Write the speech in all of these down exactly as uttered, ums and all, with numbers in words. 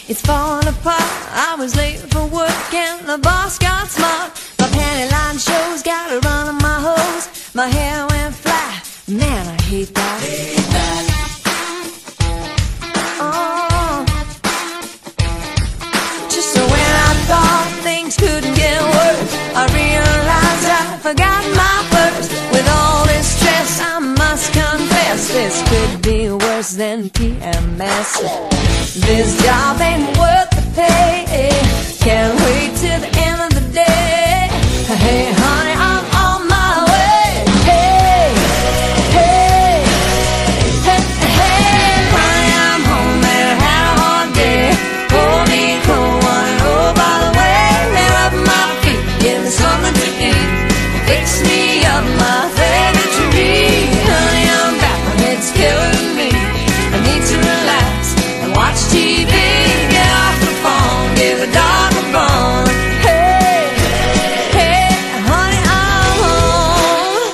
it's falling apart. I was late for work and the boss got smart. My panty line shows, got a run on my hose. My hair went flat, man, I hate that. Hate that. Oh. Just so when I thought things couldn't get worse, I realized I forgot my purse. With all this stress, I must confess, this could be worse than P M S. This job ain't worth the pay. Can't wait till the end of the day. Hey honey, I'm on my way. Hey, hey, hey, hey, honey, I'm home and had a hard day. Hold me cold, one, oh by the way, lay up my feet, give me something to eat, fix me up my favorite treat. Honey, I'm back, my head's killing me. I need to relax and watch T V. Get off the phone, give a dog a bone. Hey, hey, honey, I'm home.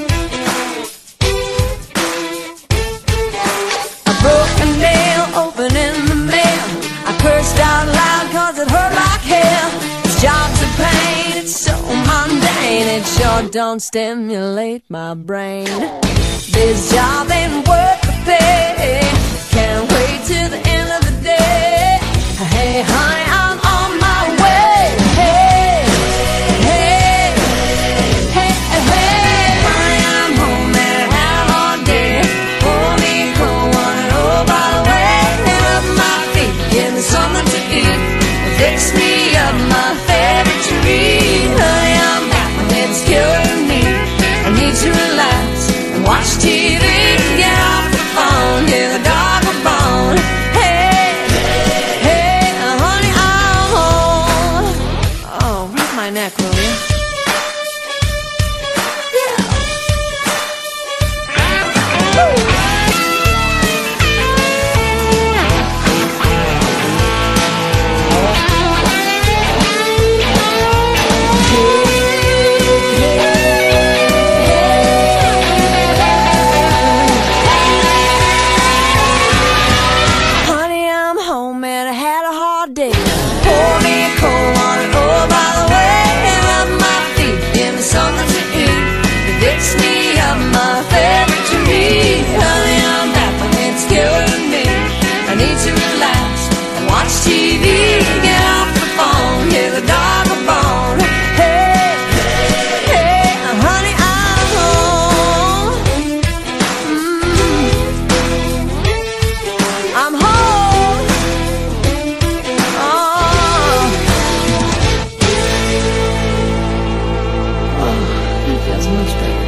I broke a nail, open in the mail. I cursed out loud cause it hurt like hell. This job's a pain, it's so mundane. It sure don't stimulate my brain. This job ain't worth the pay. Can't wait till the end of the day. Hey honey, I'm on my way. Hey, hey, hey, hey, honey, I'm home and had a hard day. Hold me cold, one, oh by the way, lay up my feet, give me something to eat, fix me up my favorite treat. Honey, I'm back, my head's killing me. I need to relax and watch T V. Get off the phone, give a dog a bone. Hey, hey, honey, I'm home. Oh, rub my neck, will you? Honey, I'm home and I had a hard day. Pour me a cold one, oh by the way, rub my feet, give me something to eat, fix me up my favorite treat. Honey, I'm back, my head's killing me. I need to relax and watch T V. Get off the phone, give a dog a bone. Hey, hey, honey, I'm home. Mm. I'm home. Oh. Oh, that feels much better.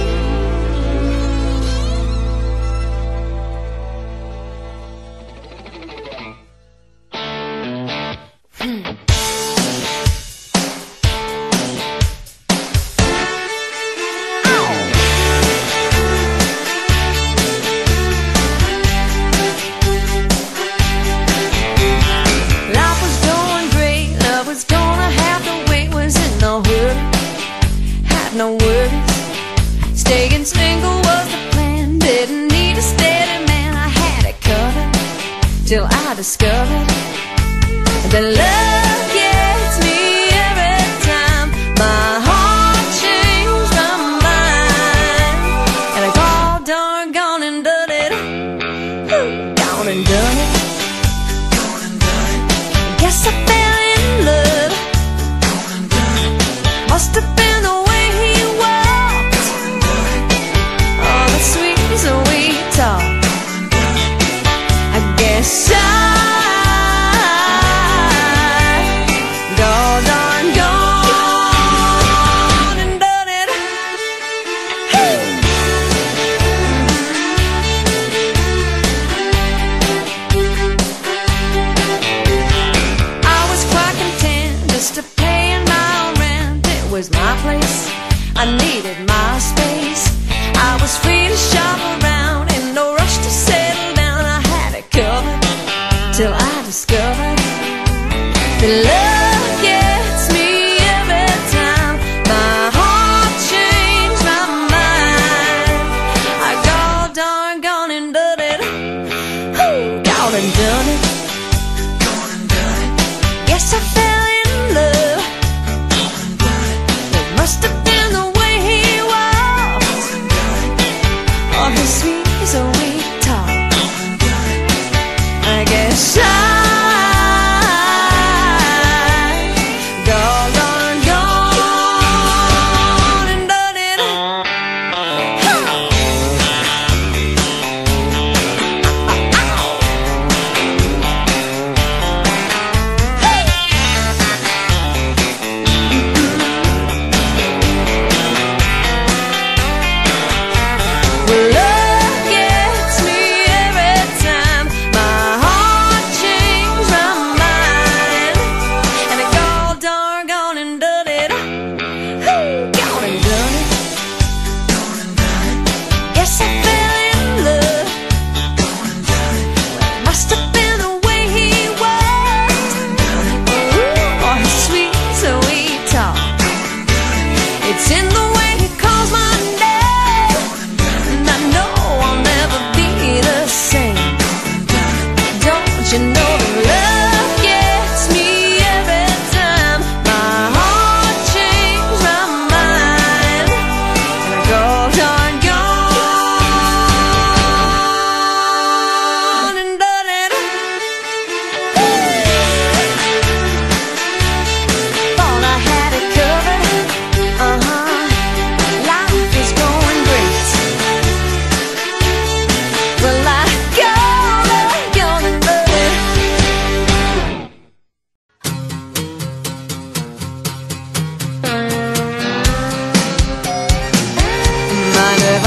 Life was going great, love was gonna have to wait. Was in no hurry, had no worries. Staying single was the plan, didn't need a steady man. I had it covered till I discovered that love gets me every time. My heart changed my mind, and I called darn gone and done it. Whew, gone and done it. Guess I fell in love. Must have been the way he walked. Oh, the sweet, sweet talk. I guess I go darn gone and done it. Hey. I was quite content just to paying my own rent. It was my place, I needed my space. I was free to shop around, in no rush to settle down. I had it covered till I discovered that love gets me every time. My heart changed my mind. I go darn gone and done it. Whew, gone and done it.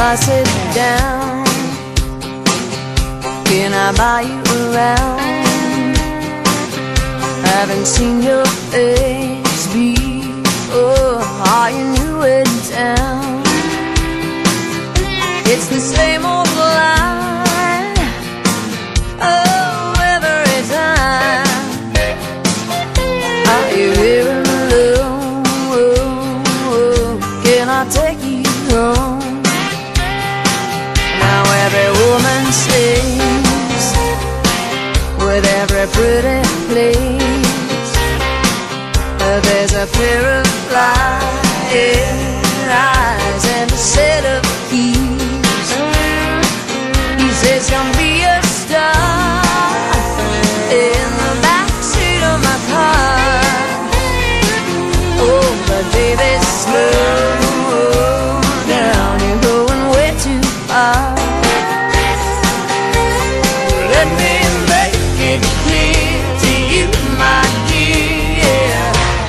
I sit down, can I buy you around? Haven't seen your face before. Are you new in town? It's the same old line, oh, every time. Are you here alone? Can I take you home? Now every woman sings with every pretty place. There's a pair of flying eyes and a set of keys. He says, "Come be a star in the backseat of my car." Oh, but baby, slow down, you're going way too far. Let me make it clear to you, my dear,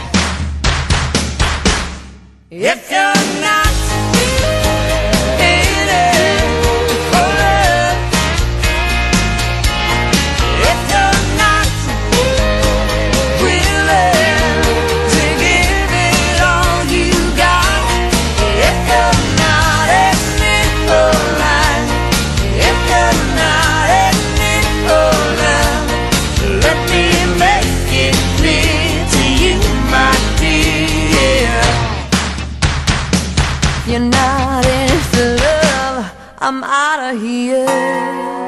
if you're not in it for love, if you're not willing to give it all you got, if you're not in it for life, if you're not in it for love, let me make it clear to you, my dear. You're not in it for love, I'm out of here.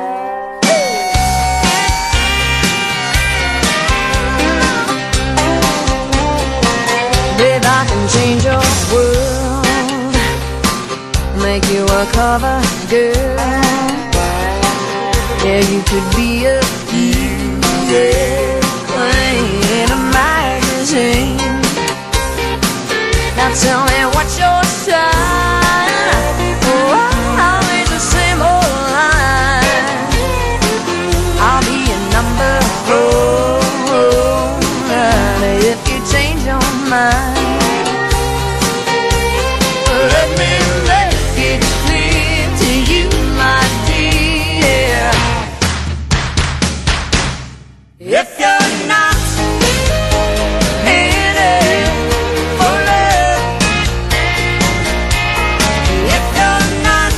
Babe, I can change your world, make you a cover girl. Yeah, you could be a beauty queen in a magazine. Now tell me what's your sign? Oh, always the same old line. I'll be your number four, and if you change your mind, let me make it clear to you, my dear, if you're not in it for love, if you're not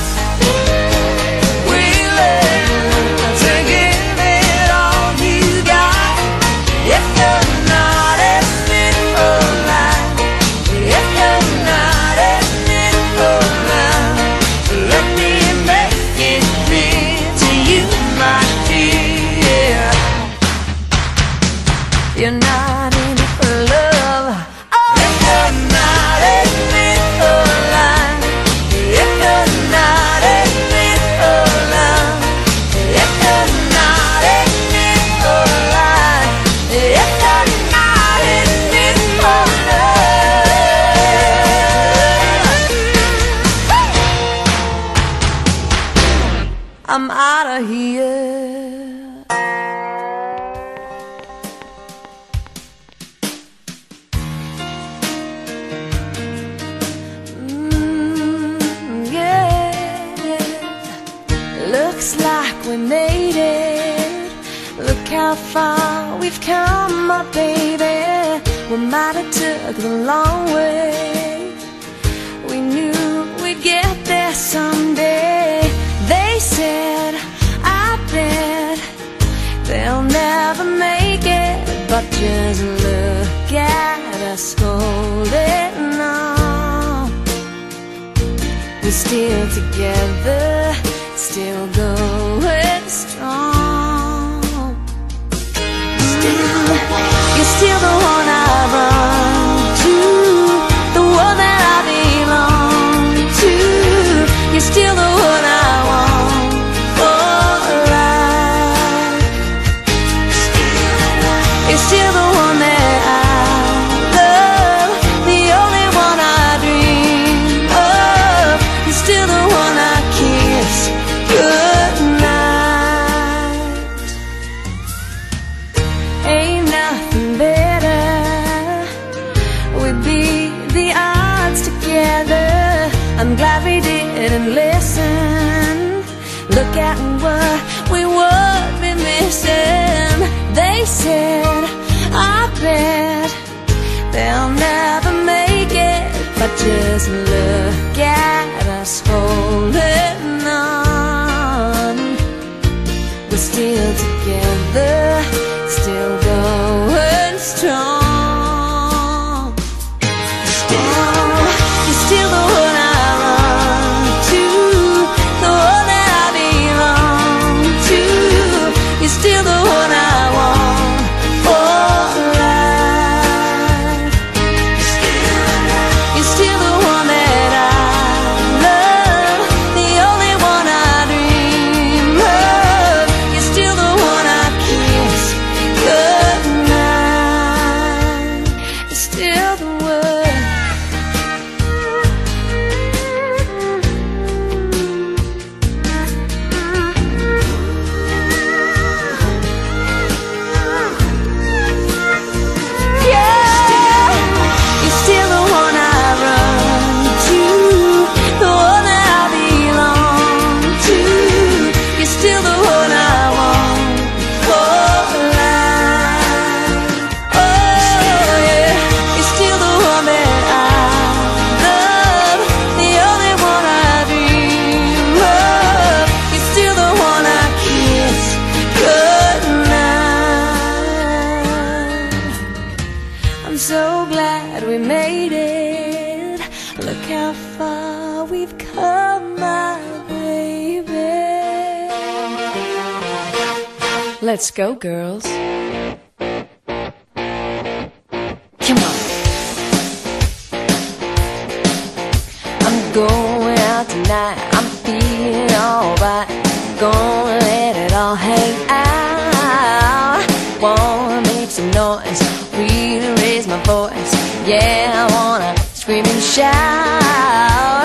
willing to give it all you got, if you're not in it for life, if you're not in it for love, let me make it clear to you, my dear, you're not in it for love. Oh, if you're not in it for life, if you're not in it for love, if you're not in it for life, if you're not in it for love, I'm out of here. Looks like we made it. Look how far we've come, my baby. We might have took the long way. We knew we'd get there someday. They said, I bet they'll never make it, but just look at us holding on. We're still together, still going strong. Still, you're still the one I run to, the one that I belong to. You're still the one I want for life. You're still the one that I love, the only one I dream of. You're still the one I kiss good look at what we would be missing. They said, I bet they'll never make it, but just look at us holding on. We're still together, still going strong. I'm so glad we made it. Look how far we've come, my baby. Let's go, girls. Come on. I'm going out tonight. I'm feeling alright. Gonna let it all hang out. Wanna make some noise, really raise my voice. Yeah, I wanna scream and shout.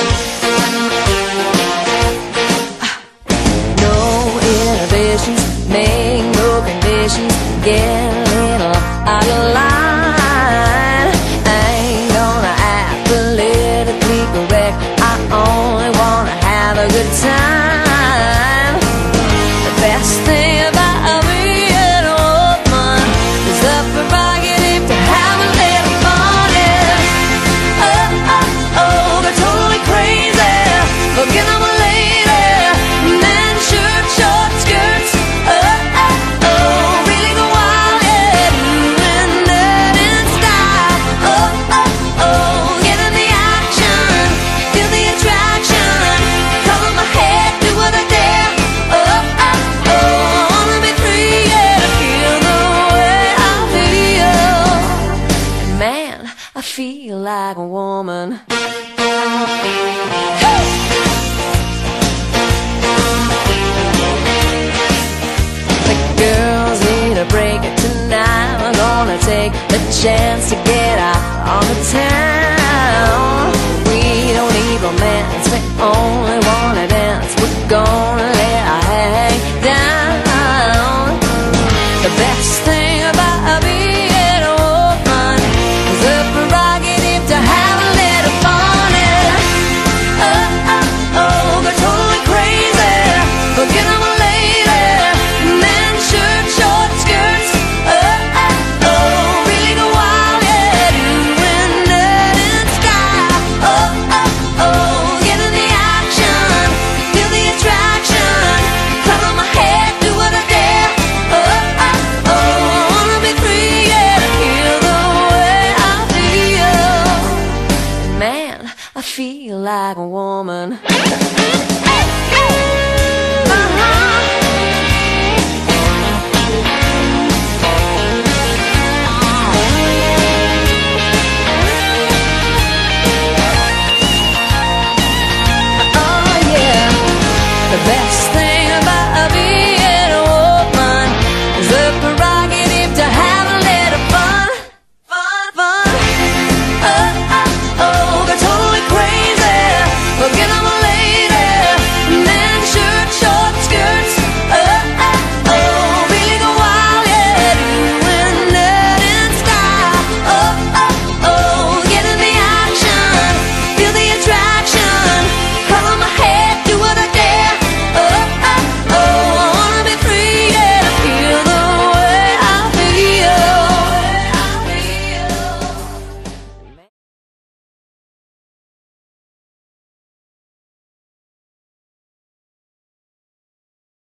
No inhibitions, make no conditions. Get a little out of line. I ain't gonna act politically correct. I only wanna have a good time. The best thing about being a woman is the prerogative to have a little fun. Yeah. Oh, oh, oh, they're totally crazy. Looking at my lady, men, shirt, short skirts. Oh, oh, oh, really go wild, yeah. Doing that in style. Oh, oh, oh, get in the action, feel the attraction. Color my head, do what I dare. Oh, oh, oh, I wanna be free, yeah, to feel the way I feel. And man, I feel like a woman. The girls need a break tonight. We're gonna take the chance to get out on the town. We don't need romance, we only wanna dance. We're gonna